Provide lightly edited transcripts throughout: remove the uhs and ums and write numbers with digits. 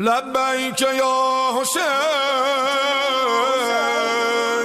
لبیک یا حسین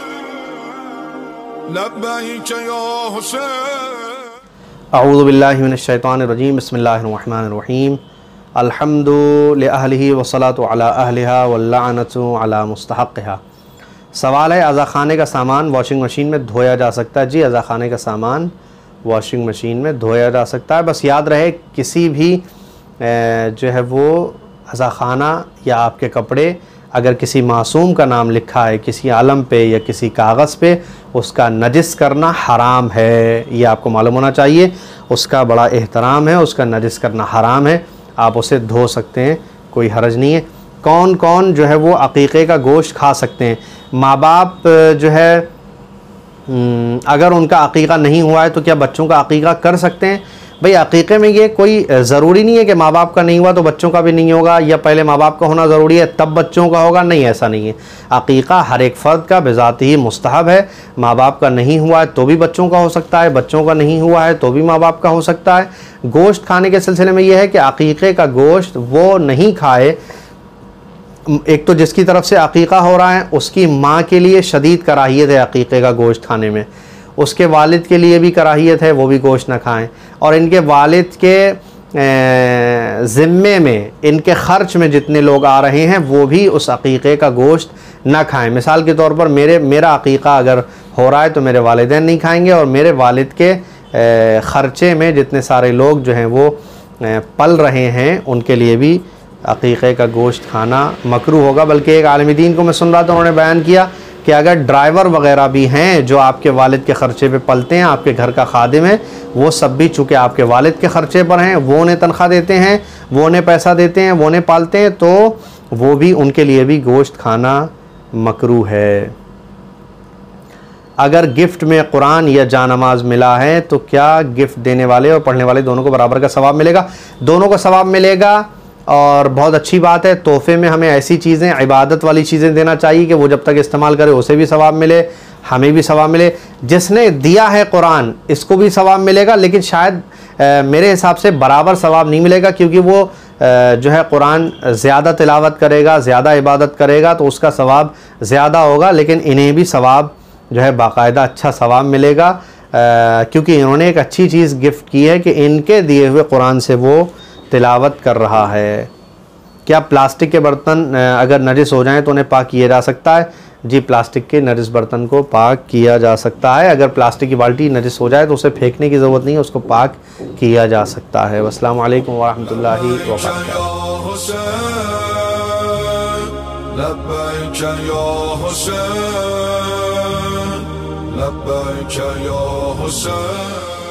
لبیک یا حسین۔ اعوذ باللہ من الشیطان الرجیم، بسم اللہ الرحمن الرحیم۔ الحمد لأہلہ والصلاۃ علی اہلہا واللعنۃ علی مستحقہا۔ سوال ہے، اعضاء خانے کا سامان واشنگ مشین میں دھویا جا سکتا ہے؟ جی، اعضاء خانے کا سامان واشنگ مشین میں دھویا جا سکتا ہے، بس یاد رہے کسی بھی جو ہے وہ اعضاء خانہ یا آپ کے کپڑے اگر کسی معصوم کا نام لکھا ہے کسی علم پہ یا کسی کاغذ پہ، اس کا نجس کرنا حرام ہے، یہ آپ کو معلوم ہونا چاہیے۔ اس کا بڑا احترام ہے، اس کا نجس کرنا حرام ہے، آپ اسے دھو سکتے ہیں، کوئی حرج نہیں ہے۔ کون کون جو ہے وہ عقیقے کا گوشت کھا سکتے ہیں؟ ماں باپ جو ہے اگر ان کا عقیقہ نہیں ہوا ہے تو کیا بچوں کا عقیقہ کر سکتے ہیں؟ بھئی عقیقے میں یہ کوئی ضروری نہیں ہے کہ ماں باپ کا نہیں ہوا تو بچوں کا بھی نہیں ہوگا، یا پہلے ماں باپ کا ہونا ضروری ہے تب بچوں کا ہوگا، نہیں، ایسا نہیں ہے۔ عقیقہ ہر ایک فرد کا بذات ہی مستحب ہے، ماں باپ کا نہیں ہوا ہے تو بھی بچوں کا ہو سکتا ہے، بچوں کا نہیں ہوا ہے تو بھی ماں باپ کا ہو سکتا ہے۔ گوشت کھانے کے سلسلے میں یہ ہے کہ عقیقے کا گوشت وہ نہیں کھائے، ایک تو جس کی طرف سے عقیقہ ہو رہا ہے اس کی ماں کے لیے شدید کراہیت ہے عقیقے کا گوشت کھانے میں، اس کے والد کے لیے بھی کراہیت ہے، وہ بھی گوشت نہ کھائیں، اور ان کے والد کے ذمے میں ان کے خرچ میں جتنے لوگ آ رہے ہیں وہ بھی اس عقیقے کا گوشت نہ کھائیں۔ مثال کے طور پر میرا عقیقہ اگر ہو رہا ہے تو میرے والدین نہیں کھائیں گے، اور میرے والد کے خرچے میں جتنے سارے لوگ جو ہیں وہ پل رہے ہیں ان کے لیے بھی عقیقے کا گوشت کھانا مکروہ ہوگا۔ بلکہ ایک عالم دین کو میں سن رہا تھا، انہوں نے بیان کیا کہ اگر ڈرائیور وغیرہ بھی ہیں جو آپ کے والد کے خرچے پہ پلتے ہیں، آپ کے گھر کا خادم ہے، وہ سب بھی چونکہ آپ کے والد کے خرچے پر ہیں، وہ انہیں تنخواہ دیتے ہیں، وہ انہیں پیسہ دیتے ہیں، وہ انہیں پالتے ہیں، تو وہ بھی ان کے لیے بھی گوشت کھانا مکروہ ہے۔ اگر گفٹ میں قرآن یا جانماز ملا ہے تو کیا گفٹ دینے والے اور پڑھنے والے دونوں کو برابر کا ثواب ملے گا؟ دونوں کو ثواب ملے گا، اور بہت اچھی بات ہے۔ تحفے میں ہمیں ایسی چیزیں، عبادت والی چیزیں دینا چاہیے کہ وہ جب تک استعمال کرے اسے بھی ثواب ملے، ہمیں بھی ثواب ملے۔ جس نے دیا ہے قرآن اس کو بھی ثواب ملے گا، لیکن شاید میرے حساب سے برابر ثواب نہیں ملے گا، کیونکہ وہ جو ہے قرآن زیادہ تلاوت کرے گا، زیادہ عبادت کرے گا تو اس کا ثواب زیادہ ہوگا، لیکن انہیں بھی ثواب جو ہے باقاعدہ اچھا ثواب ملے گا، کیونکہ انہوں نے ایک اچھی چیز گفٹ کی ہے کہ ان کے دیے ہوئے قرآن سے وہ تلاوت کر رہا ہے۔ کیا پلاسٹک کے برتن اگر نجس ہو جائیں تو انہیں پاک کیا جا سکتا ہے؟ جی، پلاسٹک کے نجس برتن کو پاک کیا جا سکتا ہے۔ اگر پلاسٹک کی بالٹی نجس ہو جائے تو اسے پھینکنے کی ضرورت نہیں ہے، اس کو پاک کیا جا سکتا ہے۔ والسلام علیکم ورحمۃ اللہ وبرکاتہ۔